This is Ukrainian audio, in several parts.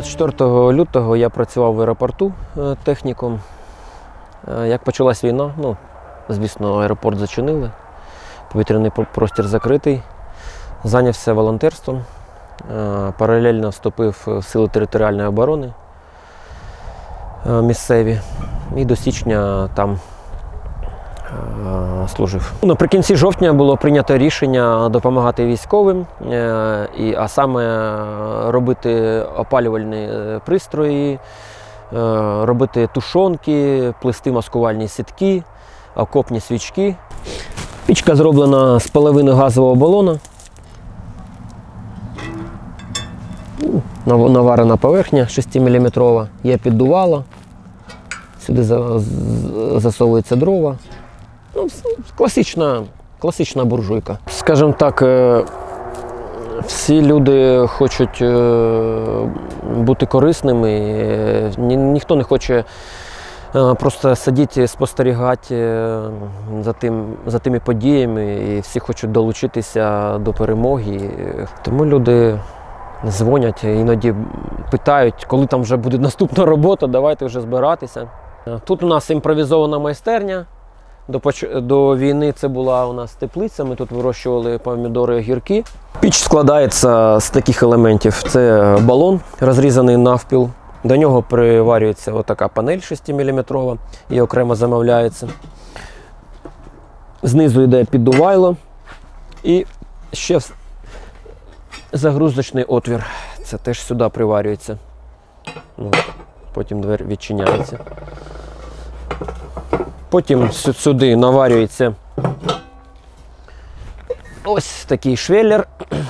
24 лютого я працював в аеропорту техніком. Як почалась війна, звісно, аеропорт зачинили, повітряний простір закритий. Зайнявся волонтерством, паралельно вступив в Сили територіальної оборони місцеві і до січня там служив. Наприкінці жовтня було прийнято рішення допомагати військовим, а саме робити опалювальні пристрої, робити тушонки, плести маскувальні сітки, окопні свічки. Пічка зроблена з половини газового балона. Наварена поверхня 6-мм, є піддувало, сюди засовуються дрова. Класична буржуйка. Скажімо так, всі люди хочуть бути корисними, ніхто не хоче просто сидіти, спостерігати за тими подіями, і всі хочуть долучитися до перемоги. Тому люди дзвонять, іноді питають, коли там вже буде наступна робота, давайте вже збиратися. Тут у нас імпровізована майстерня. До війни це була у нас теплиця, ми тут вирощували помідори, огірки. Піч складається з таких елементів. Це балон, розрізаний навпіл. До нього приварюється отака панель 6-мм і окремо замовляється. Знизу йде піддувайло і ще загрузочний отвір. Це теж сюди приварюється. Потім двері відчиняється. Потім сюди наварюється ось такий швеллер,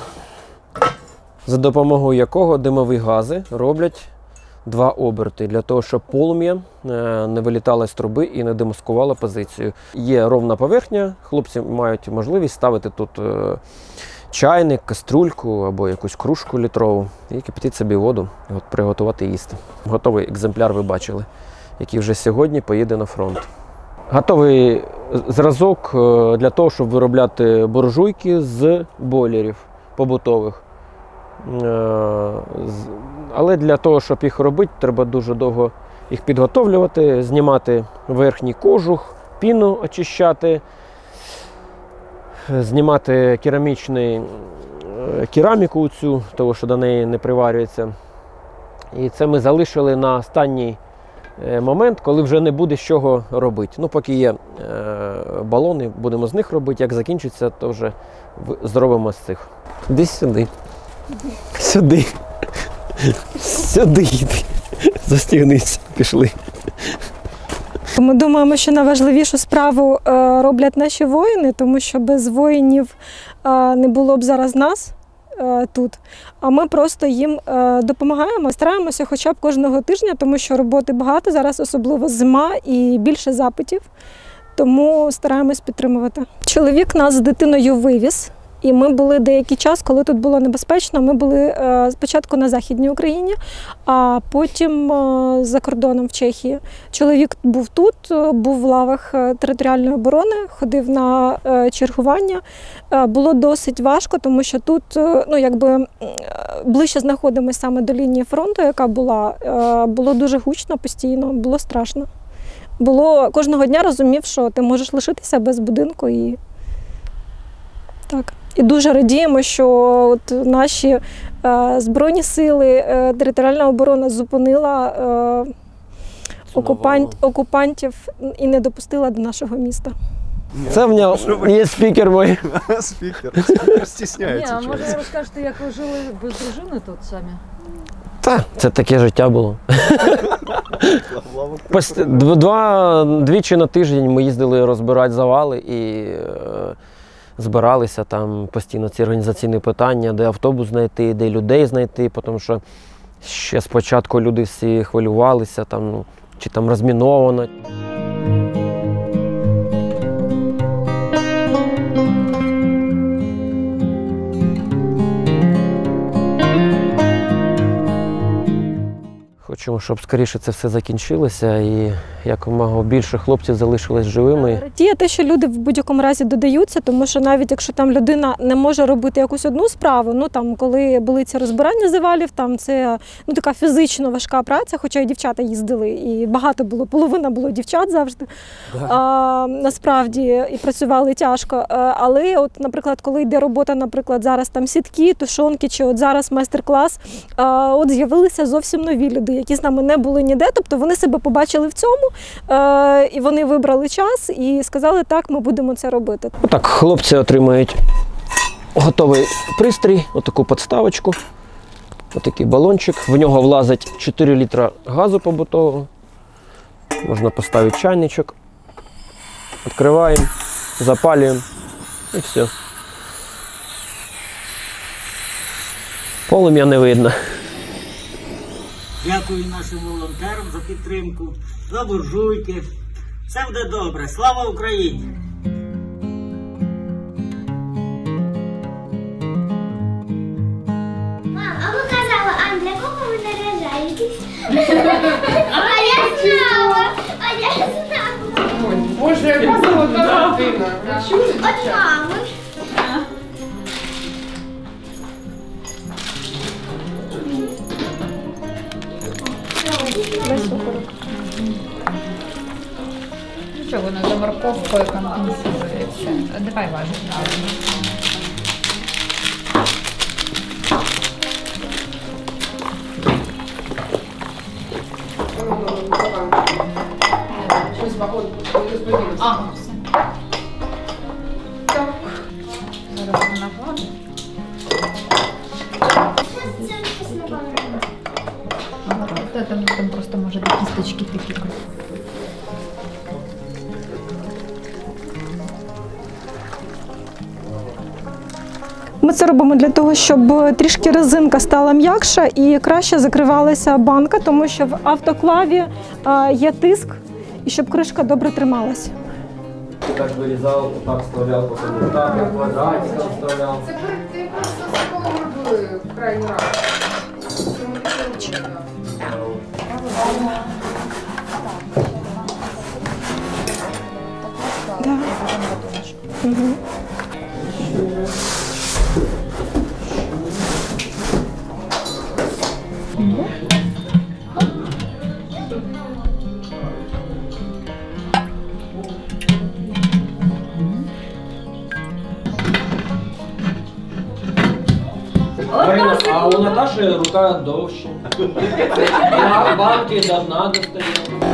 за допомогою якого димові гази роблять 2 оберти, для того, щоб полум'я не вилітало з труби і не демаскувало позицію. Є ровна поверхня, хлопці мають можливість ставити тут чайник, каструльку або якусь кружку літрову і кипятити собі воду, приготувати їсти. Готовий екземпляр ви бачили, який вже сьогодні поїде на фронт. Готовий зразок для того, щоб виробляти буржуйки з бойлерів побутових. Але для того, щоб їх робити, треба дуже довго їх підготовлювати, знімати верхній кожух, піну очищати, знімати кераміку цю, того, що до неї не приварюється. І це ми залишили на останній момент, коли вже не буде з чого робити. Поки є балони, будемо з них робити. Як закінчиться, то вже зробимо з цих. Іди сюди. Сюди. Сюди йди. Застігнися. Пішли. Ми думаємо, що найважливішу справу роблять наші воїни, тому що без воїнів не було б зараз нас тут. А ми просто їм допомагаємо, стараємося хоча б кожного тижня, тому що роботи багато, зараз особливо зима і більше запитів, тому стараємось підтримувати. Чоловік нас з дитиною вивіз, і ми були деякий час, коли тут було небезпечно, ми були спочатку на Західній Україні, а потім за кордоном в Чехії. Чоловік був тут, був в лавах територіальної оборони, ходив на чергування. Було досить важко, тому що тут ближче знаходимося саме до лінії фронту, яка була. Було дуже гучно постійно, було страшно. Кожного дня розумів, що ти можеш лишитися без будинку. І дуже радіємо, що наші Збройні сили, територіальна оборона зупинила окупантів і не допустила до нашого міста. Це в мене є спікер мій. Спікер стісняється. Ні, а може ви розкажете, як ви жили без дружини тут самі? Це таке життя було. Двічі на тиждень ми їздили розбирати завали і збиралися там постійно ці організаційні питання, де автобус знайти, де людей знайти, тому що ще спочатку люди всі хвилювалися, чи там розміновано. Хочемо, щоб скоріше це все закінчилося і якомога більше хлопців залишились живими. Радіє те, що люди в будь-якому разі додаються, тому що навіть якщо там людина не може робити якусь одну справу, ну там коли були ці розбирання завалів, там це така фізично важка праця, хоча і дівчата їздили, і багато було, половина було дівчат завжди. Насправді і працювали тяжко. Але от, наприклад, коли йде робота, наприклад, зараз там сітки, тушонки, чи от зараз майстер-клас, от з'явилися зовсім нові люди, які з нами не були ніде, тобто вони себе побачили в цьому, і вони вибрали час і сказали, так, ми будемо це робити. Так, хлопці отримають готовий пристрій, отаку підставочку, отакий балончик, в нього влазить 4 літра газу побутового, можна поставити чайничок, відкриваємо, запалюємо і все. Полум'я не видно. Дякую нашим волонтерам за підтримку, за буржуйки. Все буде добре. Слава Україні! Мам, а ви казали, Ань, для кого ви наряжаєтесь? А я знала! Боже, яка золота дитина. Ви чули, От дівчата? мами. Нічого, воно за морковкою компенсується. Давай важить правильно. Щось вагон розподілиться. Ага, все. Так. Зараз вона влагає. Що це чесно вам? Ага, там просто може до кісточки такі. Ми це робимо для того, щоб трішки резинка стала м'якша і краще закривалася банка, тому що в автоклаві є тиск, і щоб кришка добре трималася. Ти так вирізав, отак вставляв, потім так, квадратиком вставляв. Це перед тим просто з такого робили в крайній раз. Чому таке робили? Да. Угу. Марина, а у Наташі рука довше. На банки до дна достає.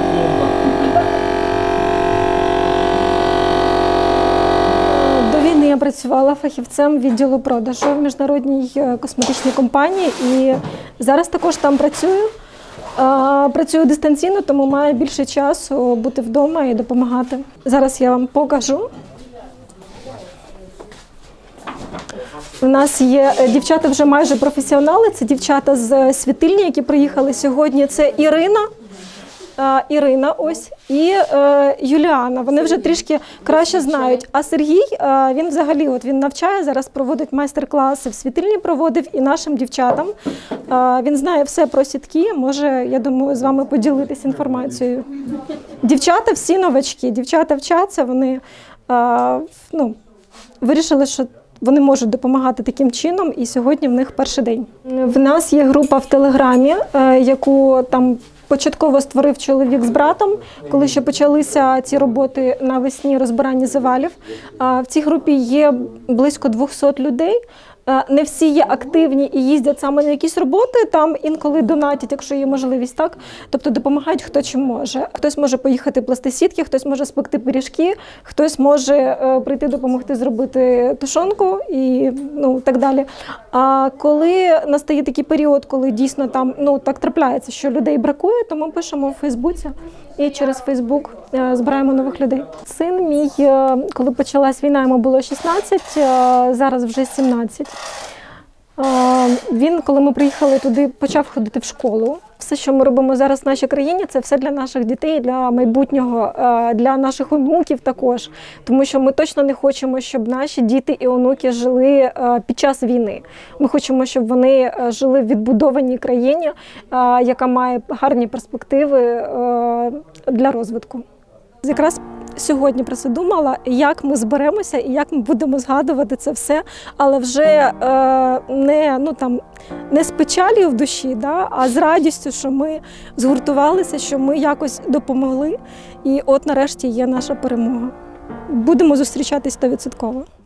До війни я працювала фахівцем відділу продажу в міжнародній косметичній компанії і зараз також там працюю. Працюю дистанційно, тому маю більше часу бути вдома і допомагати. Зараз я вам покажу. У нас є дівчата вже майже професіонали, це дівчата з світильні, які приїхали сьогодні. Це Ірина ось, і Юліана. Вони вже трішки краще знають. А Сергій, він взагалі він навчає, зараз проводить майстер-класи в світильні, проводив і нашим дівчатам. Він знає все про сітки, може, я думаю, з вами поділитися інформацією. Дівчата всі новачки, дівчата вчаться, вони вирішили, що вони можуть допомагати таким чином, і сьогодні в них перший день. В нас є група в Телеграмі, яку там початково створив чоловік з братом, коли ще почалися ці роботи навесні розбирання завалів. В цій групі є близько 200 людей. Не всі є активні і їздять саме на якісь роботи, там інколи донатять, якщо є можливість, так? Тобто допомагають хто чим може. Хтось може поїхати плести сітки, хтось може спекти пиріжки, хтось може прийти допомогти зробити тушонку і так далі. А коли настає такий період, коли дійсно там так трапляється, що людей бракує, то ми пишемо у Фейсбуці і через Фейсбук збираємо нових людей. Син мій, коли почалась війна, йому було 16, зараз вже 17. Він, коли ми приїхали туди, почав ходити в школу. Все, що ми робимо зараз в нашій країні, це все для наших дітей, для майбутнього, для наших онуків також. Тому що ми точно не хочемо, щоб наші діти і онуки жили під час війни. Ми хочемо, щоб вони жили в відбудованій країні, яка має гарні перспективи для розвитку. Якраз сьогодні про це думала, як ми зберемося і як ми будемо згадувати це все, але вже не з печалью в душі, да, а з радістю, що ми згуртувалися, що ми якось допомогли. І от нарешті є наша перемога. Будемо зустрічатись 100%.